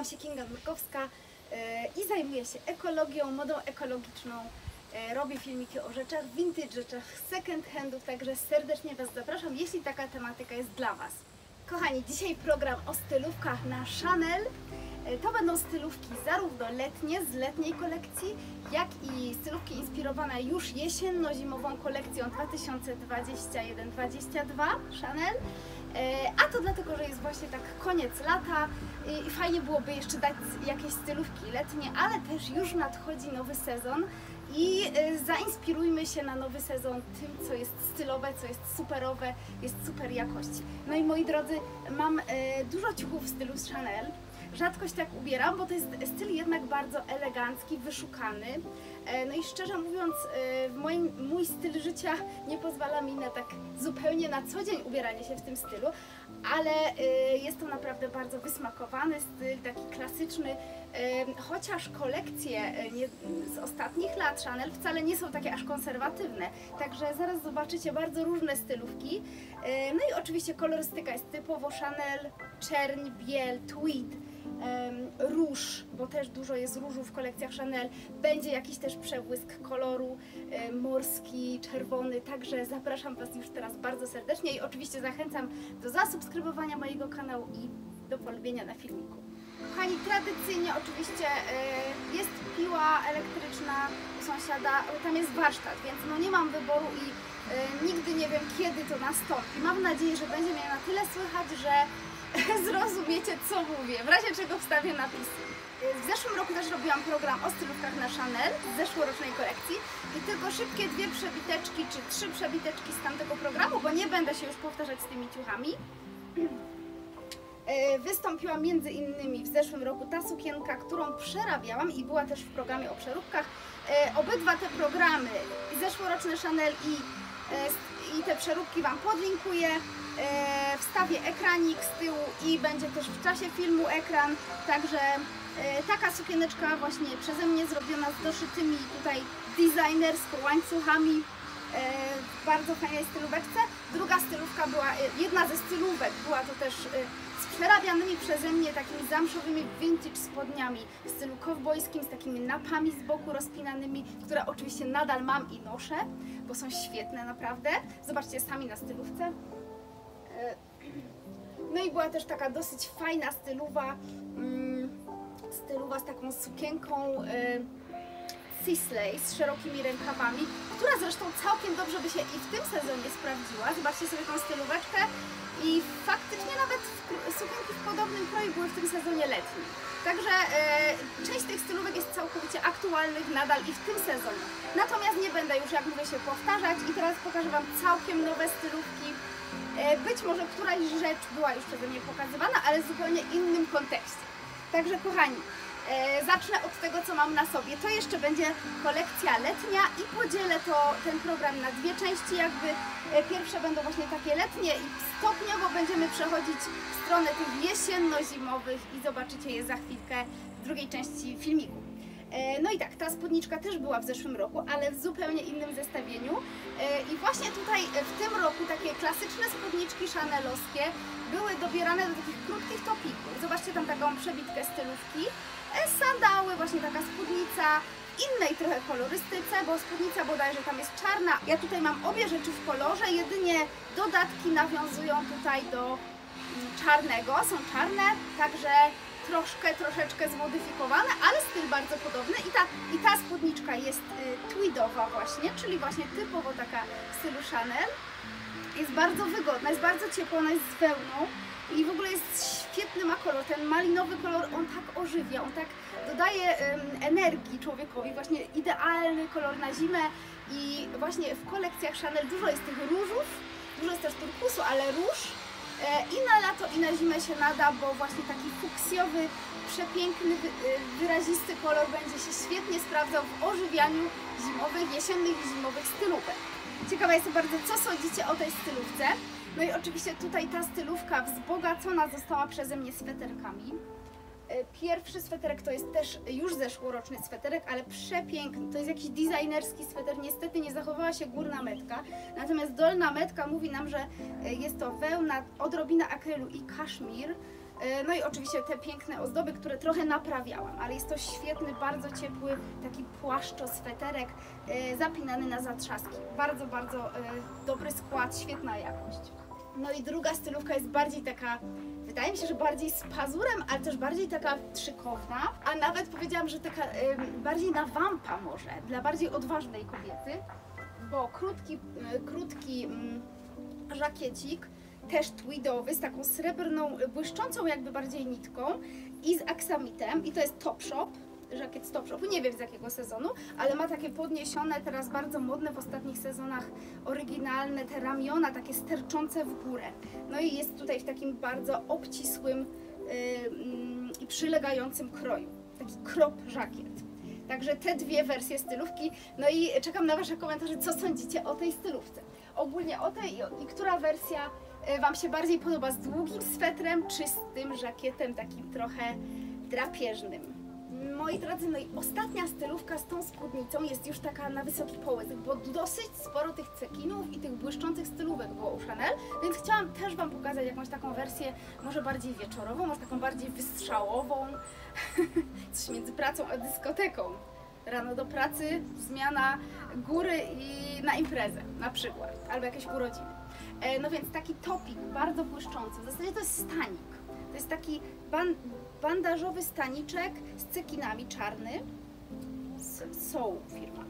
Nazywam się Kinga Nurkowska i zajmuję się ekologią, modą ekologiczną. Robię filmiki o rzeczach vintage, rzeczach second handów, także serdecznie Was zapraszam, jeśli taka tematyka jest dla Was. Kochani, dzisiaj program o stylówkach na Chanel. To będą stylówki zarówno letnie, z letniej kolekcji, jak i stylówki inspirowane już jesienno-zimową kolekcją 2021-22 Chanel. A to dlatego, że jest właśnie tak koniec lata i fajnie byłoby jeszcze dać jakieś stylówki letnie, ale też już nadchodzi nowy sezon i zainspirujmy się na nowy sezon tym, co jest stylowe, co jest superowe, jest super jakości. No i moi drodzy, mam dużo ciuchów w stylu z Chanel. Rzadko się tak ubieram, bo to jest styl jednak bardzo elegancki, wyszukany. No i szczerze mówiąc, mój styl życia nie pozwala mi na tak zupełnie na co dzień ubieranie się w tym stylu, ale jest to naprawdę bardzo wysmakowany styl, taki klasyczny, chociaż kolekcje z ostatnich lat Chanel wcale nie są takie aż konserwatywne, także zaraz zobaczycie bardzo różne stylówki. No i oczywiście kolorystyka jest typowo Chanel, czerń, biel, tweed, róż, bo też dużo jest różu w kolekcjach Chanel, będzie jakiś też przebłysk koloru, morski, czerwony, także zapraszam Was już teraz bardzo serdecznie i oczywiście zachęcam do zasubskrybowania mojego kanału i do polubienia na filmiku. Kochani, tradycyjnie oczywiście jest piła elektryczna u sąsiada, ale tam jest warsztat, więc no nie mam wyboru i nigdy nie wiem, kiedy to nastąpi. Mam nadzieję, że będzie mnie na tyle słychać, że zrozumiecie, co mówię, w razie czego wstawię napisy. W zeszłym roku też robiłam program o stylówkach na Chanel z zeszłorocznej kolekcji i tylko szybkie 2 przebiteczki czy 3 przebiteczki z tamtego programu, bo nie będę się już powtarzać z tymi ciuchami. Wystąpiła między innymi w zeszłym roku ta sukienka, którą przerabiałam i była też w programie o przeróbkach. Obydwa te programy, zeszłoroczny Chanel i te przeróbki Wam podlinkuję. Wstawię ekranik z tyłu i będzie też w czasie filmu ekran, także taka sukieneczka właśnie przeze mnie zrobiona z doszytymi tutaj designersko łańcuchami w bardzo fajnej stylóweczce. Druga stylówka była, jedna ze stylówek była to też z przerabianymi przeze mnie takimi zamszowymi vintage spodniami w stylu kowbojskim z takimi napami z boku rozpinanymi, które oczywiście nadal mam i noszę, bo są świetne naprawdę. Zobaczcie sami na stylówce. No i była też taka dosyć fajna stylowa z taką sukienką Sisley z szerokimi rękawami, która zresztą całkiem dobrze by się i w tym sezonie sprawdziła. Zobaczcie sobie tą stylóweczkę i faktycznie nawet sukienki w podobnym kroju były w tym sezonie letnim. Także część tych stylówek jest całkowicie aktualnych nadal i w tym sezonie. Natomiast nie będę już, jak mówię, się powtarzać i teraz pokażę Wam całkiem nowe stylówki. Być może któraś rzecz była już przeze mnie pokazywana, ale w zupełnie innym kontekście. Także kochani, zacznę od tego, co mam na sobie. To jeszcze będzie kolekcja letnia i podzielę ten program na 2 części. Jakby pierwsze będą właśnie takie letnie i stopniowo będziemy przechodzić w stronę tych jesienno-zimowych i zobaczycie je za chwilkę w drugiej części filmiku. No i tak, ta spódniczka też była w zeszłym roku, ale w zupełnie innym zestawieniu. I właśnie tutaj w tym roku takie klasyczne spódniczki chanelowskie były dobierane do takich krótkich topików. Zobaczcie tam taką przebitkę stylówki. Sandały, właśnie taka spódnica w innej trochę kolorystyce, bo spódnica bodajże tam jest czarna. Ja tutaj mam obie rzeczy w kolorze, jedynie dodatki nawiązują tutaj do czarnego, są czarne, także troszeczkę zmodyfikowane, ale styl bardzo podobny i ta spódniczka jest tweedowa właśnie, czyli właśnie typowo taka w stylu Chanel. Jest bardzo wygodna, jest bardzo ciepła, ona jest z wełną i w ogóle jest świetny, ma kolor, ten malinowy kolor, on tak ożywia, on tak dodaje energii człowiekowi, właśnie idealny kolor na zimę i właśnie w kolekcjach Chanel dużo jest tych różów, dużo jest też turkusu, ale róż i na lato i na zimę się nada, bo właśnie taki fuksjowy, przepiękny, wyrazisty kolor będzie się świetnie sprawdzał w ożywianiu zimowych, jesiennych i zimowych stylówek. Ciekawa jestem bardzo, co sądzicie o tej stylówce. No i oczywiście tutaj ta stylówka wzbogacona została przeze mnie sweterkami. Pierwszy sweterek to jest też już zeszłoroczny sweterek, ale przepiękny. To jest jakiś designerski sweter. Niestety nie zachowała się górna metka, natomiast dolna metka mówi nam, że jest to wełna, odrobina akrylu i kaszmir. No i oczywiście te piękne ozdoby, które trochę naprawiałam, ale jest to świetny, bardzo ciepły taki płaszczo-sweterek zapinany na zatrzaski. Bardzo, bardzo dobry skład, świetna jakość. No i druga stylówka jest bardziej taka, wydaje mi się, że bardziej z pazurem, ale też bardziej taka szykowna, a nawet powiedziałam, że taka bardziej na wampa może, dla bardziej odważnej kobiety, bo krótki żakiecik, też tweedowy, z taką srebrną, błyszczącą jakby bardziej nitką i z aksamitem, i to jest Topshop, żakiet z Topshopu, nie wiem z jakiego sezonu, ale ma takie podniesione, teraz bardzo modne w ostatnich sezonach, oryginalne te ramiona, takie sterczące w górę. No i jest tutaj w takim bardzo obcisłym i przylegającym kroju, taki crop żakiet. Także te dwie wersje stylówki, no i czekam na Wasze komentarze, co sądzicie o tej stylówce. Ogólnie o tej i która wersja Wam się bardziej podoba, z długim swetrem czy z tym żakietem takim trochę drapieżnym. Moi drodzy, no i ostatnia stylówka z tą spódnicą jest już taka na wysoki połysk, bo dosyć sporo tych cekinów i tych błyszczących stylówek było u Chanel, więc chciałam też Wam pokazać jakąś taką wersję może bardziej wieczorową, może taką bardziej wystrzałową, coś między pracą a dyskoteką. Rano do pracy, zmiana góry i na imprezę na przykład, albo jakieś urodziny. No więc taki topik bardzo błyszczący, w zasadzie to jest stanik. To jest taki bandażowy staniczek z cekinami, czarny, Soul firma.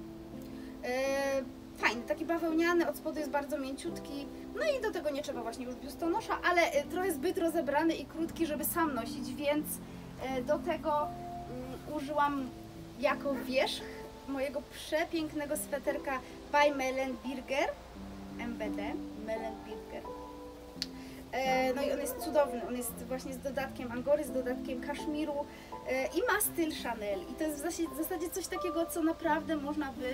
Fajny, taki bawełniany, od spodu jest bardzo mięciutki, no i do tego nie trzeba właśnie już biustonosza, ale trochę zbyt rozebrany i krótki, żeby sam nosić, więc do tego użyłam jako wierzch mojego przepięknego sweterka by Mellenberger, MBD, Mellenberger. No i on jest cudowny, on jest właśnie z dodatkiem angory, z dodatkiem kaszmiru i ma styl Chanel. I to jest w zasadzie coś takiego, co naprawdę można by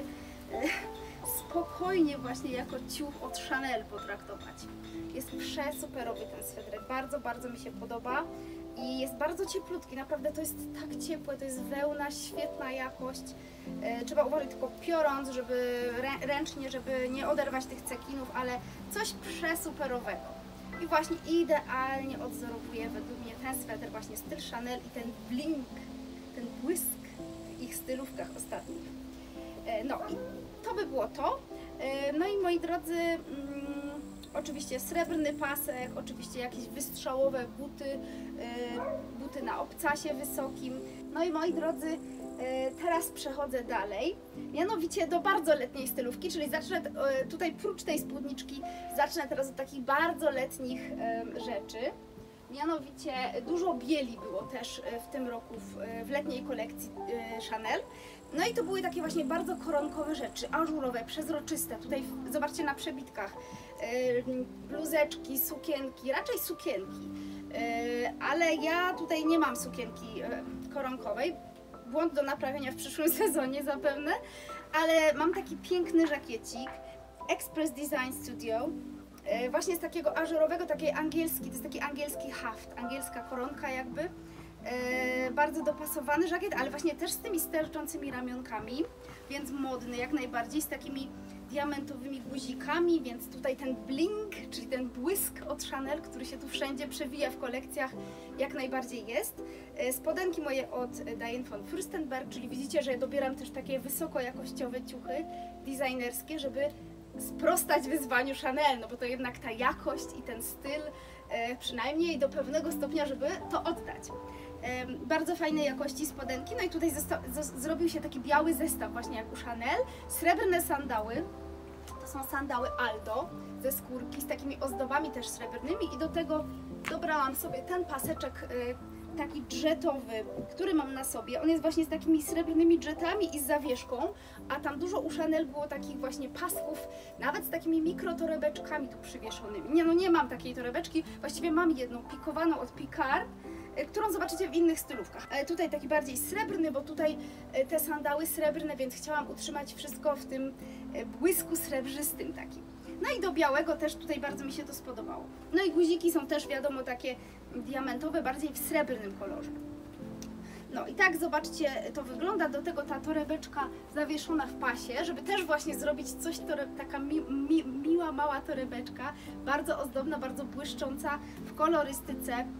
spokojnie właśnie jako ciuch od Chanel potraktować. Jest przesuperowy ten sweterek, bardzo, bardzo mi się podoba i jest bardzo cieplutki, naprawdę to jest tak ciepłe, to jest wełna, świetna jakość. Trzeba uważać tylko piorąc, żeby ręcznie, żeby nie oderwać tych cekinów, ale coś przesuperowego. I właśnie idealnie odzorowuje według mnie ten sweter, właśnie styl Chanel i ten blink, ten błysk w ich stylówkach ostatnich. No i to by było to. No i moi drodzy, oczywiście srebrny pasek, oczywiście jakieś wystrzałowe buty, buty na obcasie wysokim. No i moi drodzy, teraz przechodzę dalej, mianowicie do bardzo letniej stylówki, czyli zacznę tutaj prócz tej spódniczki, zacznę teraz od takich bardzo letnich rzeczy. Mianowicie dużo bieli było też w tym roku w letniej kolekcji Chanel. No i to były takie właśnie bardzo koronkowe rzeczy, ażurowe, przezroczyste. Tutaj zobaczcie na przebitkach, bluzeczki, sukienki, raczej sukienki. Ale ja tutaj nie mam sukienki koronkowej. Błąd do naprawienia w przyszłym sezonie zapewne, ale mam taki piękny żakiecik Express Design Studio, właśnie z takiego ażurowego, takiej angielski, to jest taki angielski haft, angielska koronka jakby, bardzo dopasowany żakiet, ale właśnie też z tymi sterczącymi ramionkami, więc modny jak najbardziej, z takimi diamentowymi guzikami, więc tutaj ten blink, czyli ten błysk od Chanel, który się tu wszędzie przewija w kolekcjach, jak najbardziej jest. Spodenki moje od Diane von Furstenberg, czyli widzicie, że dobieram też takie wysokojakościowe ciuchy designerskie, żeby sprostać wyzwaniu Chanel, no bo to jednak ta jakość i ten styl, przynajmniej do pewnego stopnia, żeby to oddać. Bardzo fajnej jakości spodenki, no i tutaj zrobił się taki biały zestaw właśnie jak u Chanel, srebrne sandały, to są sandały Aldo ze skórki z takimi ozdobami też srebrnymi i do tego dobrałam sobie ten paseczek taki dżetowy, który mam na sobie. On jest właśnie z takimi srebrnymi dżetami i z zawieszką, a tam dużo u Chanel było takich właśnie pasków, nawet z takimi mikrotorebeczkami tu przywieszonymi. Nie, no nie mam takiej torebeczki, właściwie mam jedną pikowaną od Picard, którą zobaczycie w innych stylówkach. Tutaj taki bardziej srebrny, bo tutaj te sandały srebrne, więc chciałam utrzymać wszystko w tym błysku srebrzystym takim. No i do białego też tutaj bardzo mi się to spodobało. No i guziki są też wiadomo takie diamentowe, bardziej w srebrnym kolorze. No i tak zobaczcie, to wygląda, do tego ta torebeczka zawieszona w pasie, żeby też właśnie zrobić coś, taka miła, mała torebeczka, bardzo ozdobna, bardzo błyszcząca w kolorystyce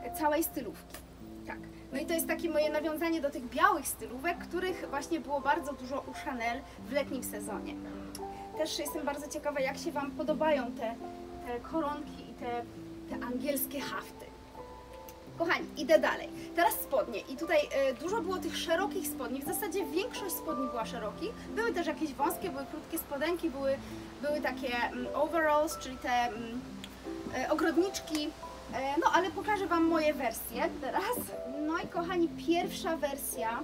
całej stylówki. Tak. No i to jest takie moje nawiązanie do tych białych stylówek, których właśnie było bardzo dużo u Chanel w letnim sezonie. Też jestem bardzo ciekawa, jak się Wam podobają te koronki i te angielskie hafty. Kochani, idę dalej. Teraz spodnie. I tutaj dużo było tych szerokich spodni. W zasadzie większość spodni była szerokich. Były też jakieś wąskie, były krótkie spodenki, były takie overalls, czyli te ogrodniczki. No ale pokażę Wam moje wersje teraz. No i kochani, pierwsza wersja.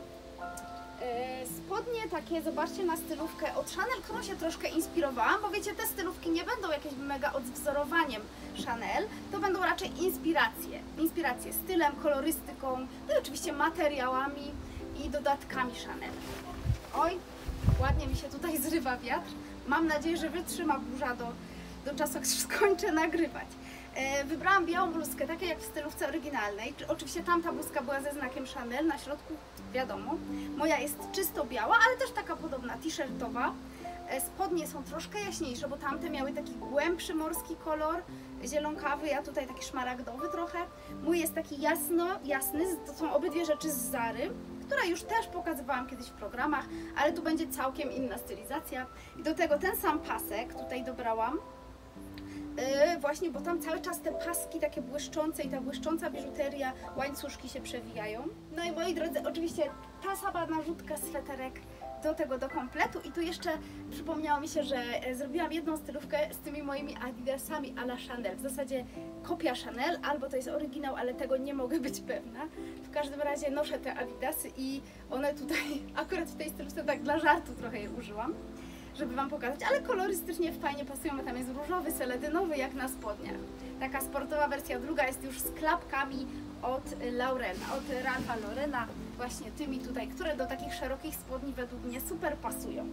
Spodnie takie, zobaczcie, na stylówkę od Chanel, którą się troszkę inspirowałam, bo wiecie, te stylówki nie będą jakieś mega odwzorowaniem Chanel, to będą raczej inspiracje stylem, kolorystyką, no i oczywiście materiałami i dodatkami Chanel. Oj, ładnie mi się tutaj zrywa wiatr, mam nadzieję, że wytrzyma burza do czasu, jak skończę nagrywać. Wybrałam białą bluzkę, takie jak w stylówce oryginalnej. Oczywiście tamta bluzka była ze znakiem Chanel, na środku wiadomo. Moja jest czysto biała, ale też taka podobna, t-shirtowa. Spodnie są troszkę jaśniejsze, bo tamte miały taki głębszy morski kolor, zielonkawy, a tutaj taki szmaragdowy trochę. Mój jest taki jasny, to są obydwie rzeczy z Zary, która już też pokazywałam kiedyś w programach, ale tu będzie całkiem inna stylizacja. I do tego ten sam pasek tutaj dobrałam. Właśnie, bo tam cały czas te paski takie błyszczące i ta błyszcząca biżuteria, łańcuszki się przewijają. No i moi drodzy, oczywiście ta sama narzutka, sweterek do kompletu. I tu jeszcze przypomniało mi się, że zrobiłam jedną stylówkę z tymi moimi adidasami a la Chanel. W zasadzie kopia Chanel, albo to jest oryginał, ale tego nie mogę być pewna. W każdym razie noszę te adidasy i one tutaj, akurat w tej stylówce tak dla żartu trochę je użyłam, żeby Wam pokazać, ale kolorystycznie fajnie pasują, bo tam jest różowy, seledynowy, jak na spodniach. Taka sportowa wersja, druga jest już z klapkami od Laurena, od Ralpha Laurena, właśnie tymi tutaj, które do takich szerokich spodni według mnie super pasują.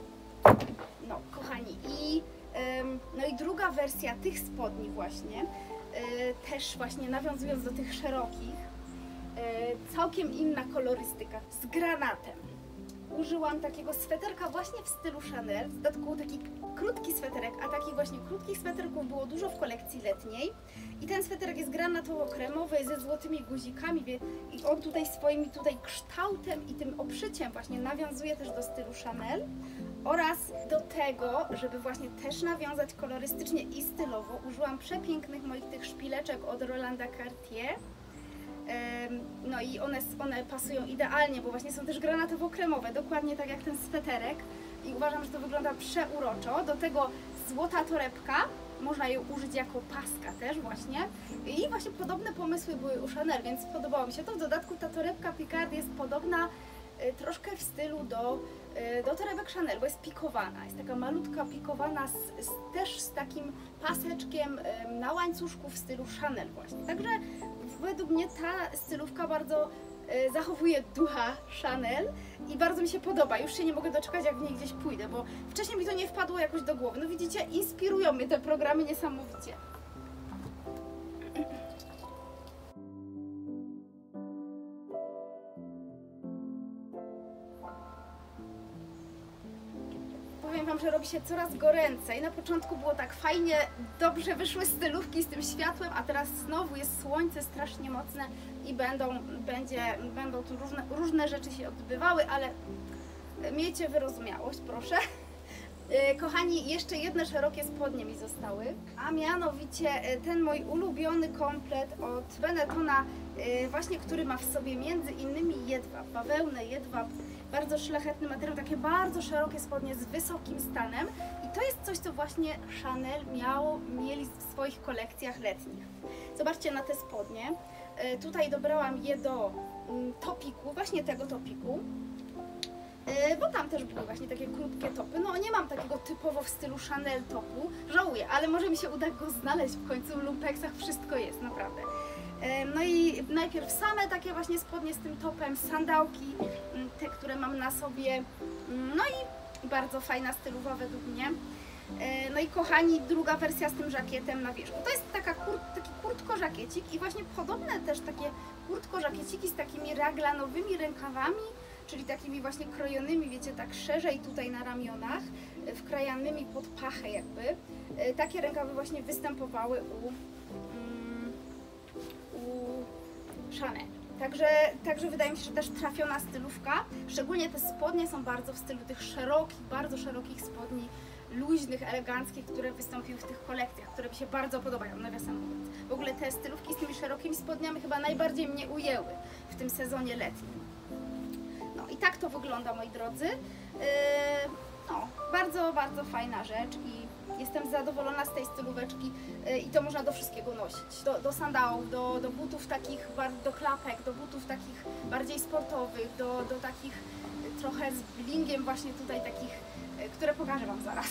No, kochani, no i druga wersja tych spodni właśnie, też właśnie nawiązując do tych szerokich, całkiem inna kolorystyka, z granatem. Użyłam takiego sweterka właśnie w stylu Chanel, w dodatku taki krótki sweterek, a takich właśnie krótkich sweterków było dużo w kolekcji letniej. I ten sweterek jest granatowo-kremowy ze złotymi guzikami i on tutaj swoim kształtem i tym obszyciem właśnie nawiązuje też do stylu Chanel. Oraz do tego, żeby właśnie też nawiązać kolorystycznie i stylowo, użyłam przepięknych moich tych szpileczek od Rolanda Cartier. No i one pasują idealnie, bo właśnie są też granatowo-kremowe, dokładnie tak jak ten sweterek i uważam, że to wygląda przeuroczo. Do tego złota torebka, można ją użyć jako paska też właśnie i właśnie podobne pomysły były u Chanel, więc podobało mi się to. W dodatku ta torebka Picard jest podobna troszkę w stylu do torebek Chanel, bo jest pikowana, jest taka malutka pikowana też z takim paseczkiem na łańcuszku w stylu Chanel właśnie. Także według mnie ta stylówka bardzo zachowuje ducha Chanel i bardzo mi się podoba. Już się nie mogę doczekać, jak w niej gdzieś pójdę, bo wcześniej mi to nie wpadło jakoś do głowy. No widzicie, inspirują mnie te programy niesamowicie. Powiem Wam, że robi się coraz goręcej. Na początku było tak fajnie, dobrze wyszły stylówki z tym światłem, a teraz znowu jest słońce strasznie mocne i będą tu różne rzeczy się odbywały, ale miejcie wyrozumiałość, proszę. Kochani, jeszcze jedne szerokie spodnie mi zostały, a mianowicie ten mój ulubiony komplet od Benettona, właśnie który ma w sobie między innymi jedwab, bawełnę, jedwab, bardzo szlachetny materiał, takie bardzo szerokie spodnie z wysokim stanem i to jest coś, co właśnie Chanel mieli w swoich kolekcjach letnich. Zobaczcie na te spodnie, tutaj dobrałam je do topiku, właśnie tego topiku, bo tam też były właśnie takie krótkie topy. No nie mam takiego typowo w stylu Chanel topu, żałuję, ale może mi się uda go znaleźć w końcu w lumpeksach, wszystko jest, naprawdę. No i najpierw same takie właśnie spodnie z tym topem, sandałki, te, które mam na sobie, no i bardzo fajna stylowa według mnie. No i kochani, druga wersja z tym żakietem na wierzchu. To jest taki kurtko-żakiecik i właśnie podobne też takie kurtko-żakieciki z takimi raglanowymi rękawami, czyli takimi właśnie krojonymi, wiecie, tak szerzej tutaj na ramionach, wkrajanymi pod pachę jakby. Takie rękawy właśnie występowały u Chanel. Także wydaje mi się, że też trafiona stylówka, szczególnie te spodnie są bardzo w stylu tych szerokich, bardzo szerokich spodni, luźnych, eleganckich, które wystąpiły w tych kolekcjach, które mi się bardzo podobają, nawiasem mówiąc. W ogóle te stylówki z tymi szerokimi spodniami chyba najbardziej mnie ujęły w tym sezonie letnim. No i tak to wygląda, moi drodzy. No, bardzo, bardzo fajna rzecz i jestem zadowolona z tej stylóweczki i to można do wszystkiego nosić. Do sandałów, do butów takich, do klapek, do butów takich bardziej sportowych, do takich trochę z blingiem właśnie tutaj takich, które pokażę Wam zaraz.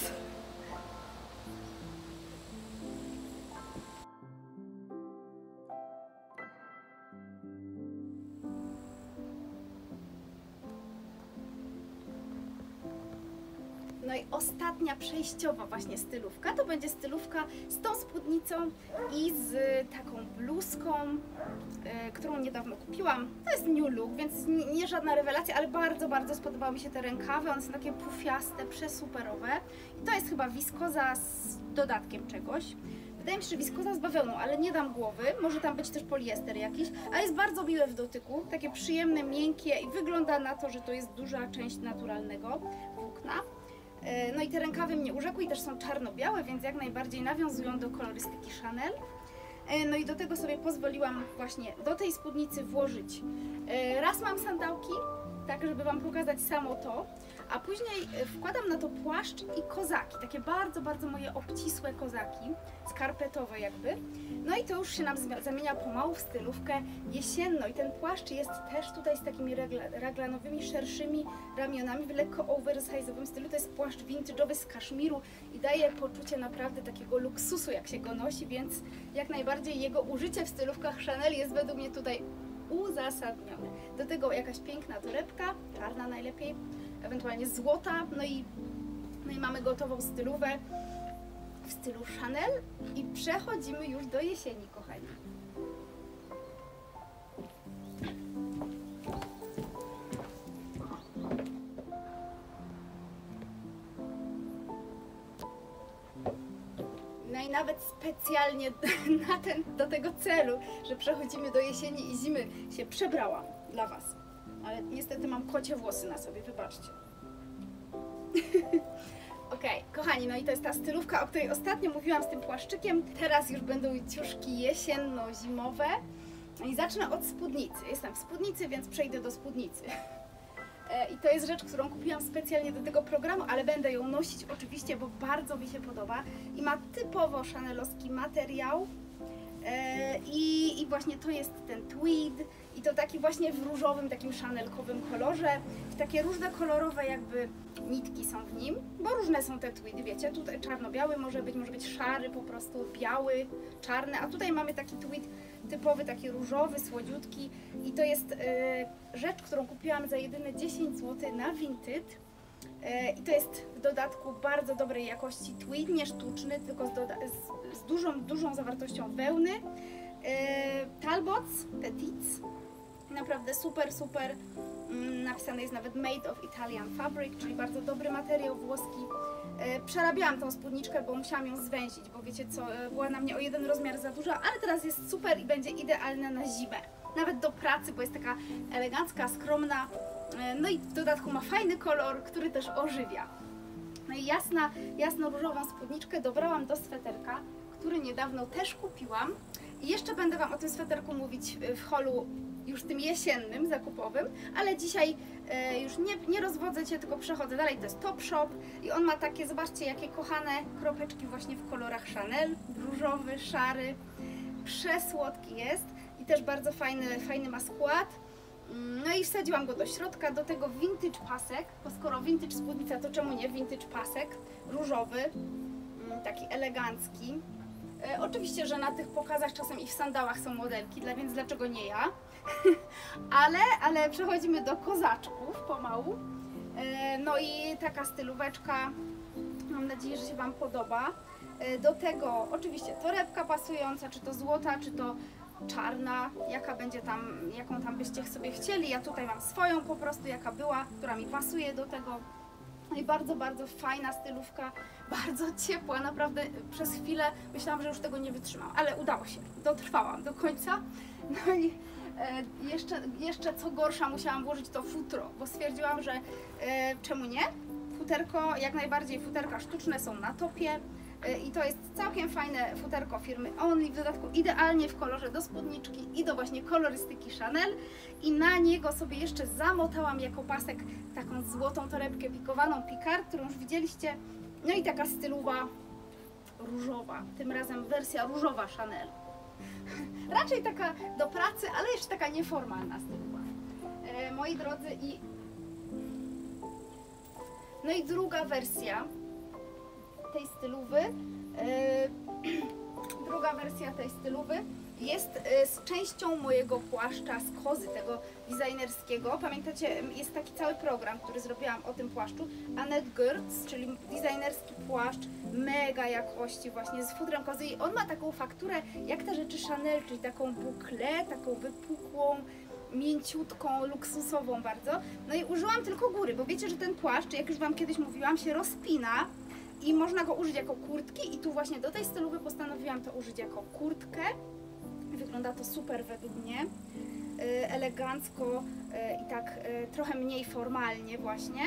No i ostatnia przejściowa właśnie stylówka, to będzie stylówka z tą spódnicą i z taką bluzką, którą niedawno kupiłam. To jest New Look, więc nie żadna rewelacja, ale bardzo, bardzo spodobały mi się te rękawy. One są takie pufiaste, przesuperowe. I to jest chyba wiskoza z dodatkiem czegoś. Wydaje mi się, że wiskoza z bawełną, ale nie dam głowy. Może tam być też poliester jakiś, ale jest bardzo miłe w dotyku. Takie przyjemne, miękkie i wygląda na to, że to jest duża część naturalnego włókna. No i te rękawy mnie urzekły i też są czarno-białe, więc jak najbardziej nawiązują do kolorystyki Chanel. No i do tego sobie pozwoliłam właśnie do tej spódnicy włożyć. Raz mam sandałki, tak żeby Wam pokazać samo to, a później wkładam na to płaszcz i kozaki, takie bardzo, bardzo moje obcisłe kozaki, skarpetowe jakby. No i to już się nam zamienia pomału w stylówkę jesienną i ten płaszcz jest też tutaj z takimi raglanowymi, szerszymi ramionami w lekko oversize'owym stylu. To jest płaszcz vintage'owy z kaszmiru i daje poczucie naprawdę takiego luksusu, jak się go nosi, więc jak najbardziej jego użycie w stylówkach Chanel jest według mnie tutaj uzasadnione. Do tego jakaś piękna torebka, czarna najlepiej, ewentualnie złota, no i mamy gotową stylówę w stylu Chanel i przechodzimy już do jesieni, kochani. No i nawet specjalnie do tego celu, że przechodzimy do jesieni i zimy, się przebrałam dla Was. Ale niestety mam kocie włosy na sobie, wybaczcie. Okej, kochani, no i to jest ta stylówka, o której ostatnio mówiłam z tym płaszczykiem. Teraz już będą ciuszki jesienno-zimowe. I zacznę od spódnicy. Jestem w spódnicy, więc przejdę do spódnicy. I to jest rzecz, którą kupiłam specjalnie do tego programu, ale będę ją nosić oczywiście, bo bardzo mi się podoba. I ma typowo chanelowski materiał. I właśnie to jest ten tweed i to taki właśnie w różowym, takim chanelkowym kolorze. W takie różne kolorowe jakby nitki są w nim, bo różne są te tweedy, wiecie, tutaj czarno-biały może być szary po prostu, biały, czarny, a tutaj mamy taki tweed typowy, taki różowy, słodziutki i to jest rzecz, którą kupiłam za jedyne 10 zł na Vinted. I to jest w dodatku bardzo dobrej jakości tweed, nie sztuczny, tylko z dużą zawartością wełny. Talbots, Petits, naprawdę super, super. Napisane jest nawet Made of Italian Fabric, czyli bardzo dobry materiał włoski. Przerabiałam tą spódniczkę, bo musiałam ją zwęzić, bo wiecie co, była na mnie o jeden rozmiar za duża, ale teraz jest super i będzie idealna na zimę. Nawet do pracy, bo jest taka elegancka, skromna. No i w dodatku ma fajny kolor, który też ożywia. No i jasno-różową spódniczkę dobrałam do sweterka, który niedawno też kupiłam. I jeszcze będę Wam o tym sweterku mówić w holu już tym jesiennym, zakupowym, ale dzisiaj już nie rozwodzę Cię, tylko przechodzę dalej. To jest Topshop i on ma takie, zobaczcie, jakie kochane kropeczki właśnie w kolorach Chanel, różowy, szary, przesłodki jest i też bardzo fajny ma skład. No i wsadziłam go do środka, do tego vintage pasek, bo skoro vintage spódnica, to czemu nie vintage pasek, różowy, taki elegancki. Oczywiście, że na tych pokazach czasem i w sandałach są modelki, więc dlaczego nie ja? ale przechodzimy do kozaczków pomału. No i taka stylóweczka, mam nadzieję, że się Wam podoba. Do tego oczywiście torebka pasująca, czy to złota, czy to czarna, jaką tam byście sobie chcieli. Ja tutaj mam swoją po prostu, jaka była, która mi pasuje do tego No i bardzo, bardzo fajna stylówka, bardzo ciepła, naprawdę przez chwilę myślałam, że już tego nie wytrzymam, ale udało się, dotrwałam do końca. No i jeszcze co gorsza musiałam włożyć to futro, bo stwierdziłam, że czemu nie? Futerko, jak najbardziej futerka sztuczne są na topie i to jest całkiem fajne futerko firmy Only, w dodatku idealnie w kolorze do spódniczki i do właśnie kolorystyki Chanel i na niego sobie jeszcze zamotałam jako pasek taką złotą torebkę pikowaną Picard, którą już widzieliście, no i taka stylowa różowa, tym razem wersja różowa Chanel. Raczej taka do pracy, ale jeszcze taka nieformalna stylowa. Moi drodzy, no i druga wersja tej stylowy, jest z częścią mojego płaszcza z kozy, tego designerskiego. Pamiętacie, jest taki cały program, który zrobiłam o tym płaszczu. Annette Gertz, czyli designerski płaszcz mega jakości właśnie z futrem kozy. I on ma taką fakturę jak te rzeczy Chanel, czyli taką boucle, taką wypukłą, mięciutką, luksusową bardzo. No i użyłam tylko góry, bo wiecie, że ten płaszcz, jak już Wam kiedyś mówiłam, się rozpina i można go użyć jako kurtki i tu właśnie do tej stylowy postanowiłam to użyć jako kurtkę. Wygląda to super według mnie, elegancko i tak trochę mniej formalnie właśnie.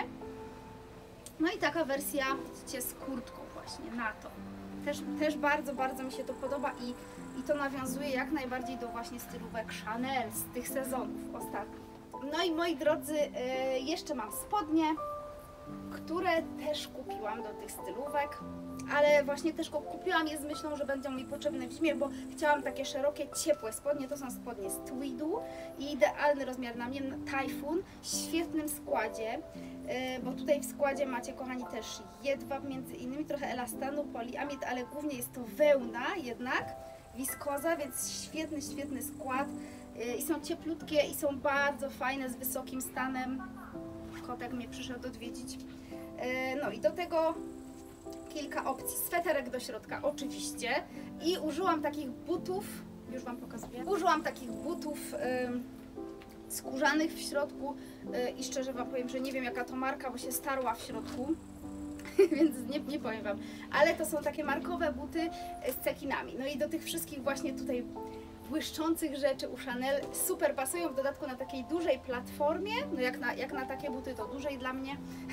No i taka wersja, widzicie, z kurtką właśnie na to. Też bardzo, bardzo mi się to podoba i to nawiązuje jak najbardziej do właśnie stylówek Chanel z tych sezonów ostatnich. No i moi drodzy, jeszcze mam spodnie, które też kupiłam do tych stylówek, ale właśnie też kupiłam je z myślą, że będą mi potrzebne w zimie, bo chciałam takie szerokie, ciepłe spodnie. To są spodnie z tweedu i idealny rozmiar na mnie, Typhoon, w świetnym składzie, bo tutaj w składzie macie, kochani, też jedwab między innymi, trochę elastanu, poliamid, ale głównie jest to wełna jednak, wiskoza, więc świetny, świetny skład i są cieplutkie i są bardzo fajne, z wysokim stanem. Kotek mnie przyszedł odwiedzić. No i do tego kilka opcji. Sweterek do środka oczywiście i użyłam takich butów, już Wam pokazuję, użyłam takich butów skórzanych w środku i szczerze Wam powiem, że nie wiem jaka to marka, bo się starła w środku, więc nie powiem Wam, ale to są takie markowe buty z cekinami. No i do tych wszystkich właśnie tutaj błyszczących rzeczy u Chanel super pasują, w dodatku na takiej dużej platformie, no jak na takie buty to dużej dla mnie,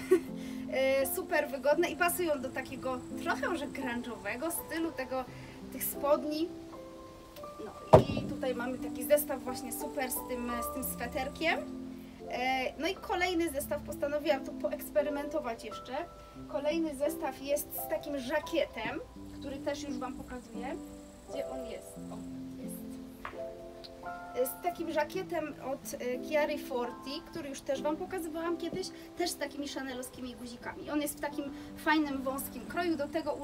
super wygodne i pasują do takiego trochę może grunge'owego stylu tych spodni. No i tutaj mamy taki zestaw właśnie super z tym sweterkiem. No i kolejny zestaw, postanowiłam tu poeksperymentować jeszcze. Kolejny zestaw jest z takim żakietem, który też już Wam pokazuję. Gdzie on jest? O, jest. Z takim żakietem od Chiari Forti, który już też Wam pokazywałam kiedyś, też z takimi chanelowskimi guzikami. On jest w takim fajnym, wąskim kroju. Do tego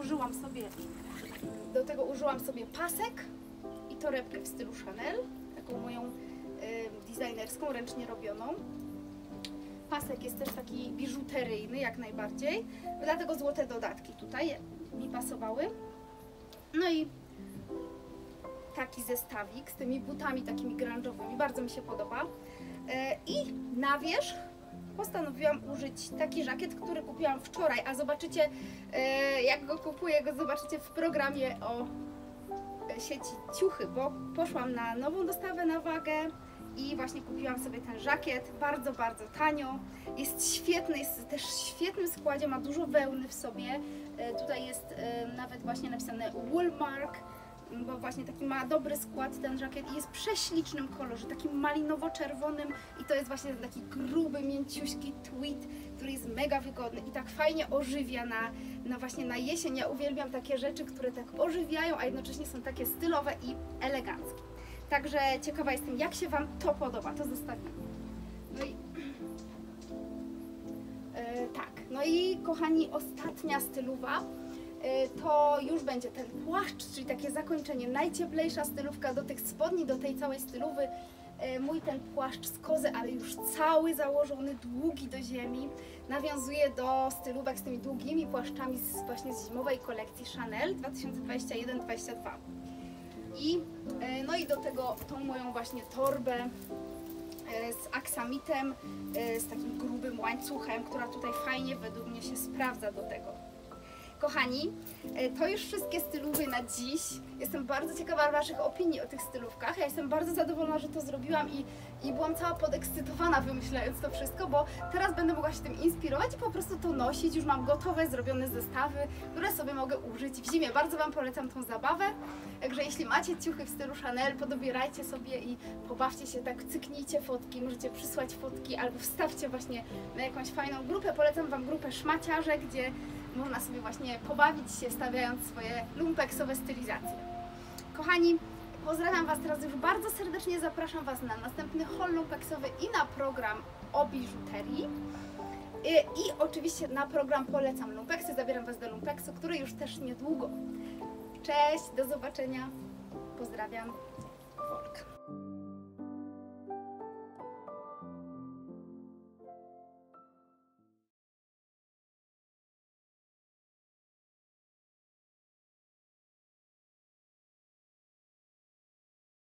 użyłam sobie pasek i torebkę w stylu Chanel, taką moją designerską, ręcznie robioną. Pasek jest też taki biżuteryjny jak najbardziej, dlatego złote dodatki tutaj mi pasowały. No i taki zestawik z tymi butami takimi grunge'owymi, bardzo mi się podoba. I na wierzch postanowiłam użyć taki żakiet, który kupiłam wczoraj, a zobaczycie, jak go kupuję, go zobaczycie w programie o sieci Ciuchy, bo poszłam na nową dostawę na wagę i właśnie kupiłam sobie ten żakiet, bardzo, bardzo tanio. Jest świetny, jest też w świetnym składzie, ma dużo wełny w sobie. Tutaj jest nawet właśnie napisane Woolmark, bo właśnie taki ma dobry skład ten żakiet i jest w prześlicznym kolorze, takim malinowo-czerwonym i to jest właśnie taki gruby, mięciuśki tweed, który jest mega wygodny i tak fajnie ożywia właśnie na jesień. Ja uwielbiam takie rzeczy, które tak ożywiają, a jednocześnie są takie stylowe i eleganckie. Także ciekawa jestem, jak się Wam to podoba, to zostawimy. No i tak, no i kochani, ostatnia stylowa to już będzie ten płaszcz, czyli takie zakończenie, najcieplejsza stylówka do tych spodni, do tej całej stylowy. Mój ten płaszcz z kozy, ale już cały założony, długi do ziemi, nawiązuje do stylówek z tymi długimi płaszczami właśnie z zimowej kolekcji Chanel 2021-2022. No i do tego tą moją właśnie torbę z aksamitem, z takim grubym łańcuchem, która tutaj fajnie według mnie się sprawdza do tego. Kochani, to już wszystkie stylówy na dziś. Jestem bardzo ciekawa Waszych opinii o tych stylówkach. Ja jestem bardzo zadowolona, że to zrobiłam i byłam cała podekscytowana wymyślając to wszystko, bo teraz będę mogła się tym inspirować i po prostu to nosić. Już mam gotowe, zrobione zestawy, które sobie mogę użyć w zimie. Bardzo Wam polecam tą zabawę. Także jeśli macie ciuchy w stylu Chanel, podobierajcie sobie i pobawcie się tak, cyknijcie fotki, możecie przysłać fotki albo wstawcie właśnie na jakąś fajną grupę. Polecam Wam grupę Szmaciarze, gdzie można sobie właśnie pobawić się, stawiając swoje lumpeksowe stylizacje. Kochani, pozdrawiam Was teraz już bardzo serdecznie, zapraszam Was na następny haul lumpeksowy i na program o biżuterii. I oczywiście na program Polecam Lumpeksy, zabieram Was do lumpeksu, który już też niedługo. Cześć, do zobaczenia, pozdrawiam, Wolka.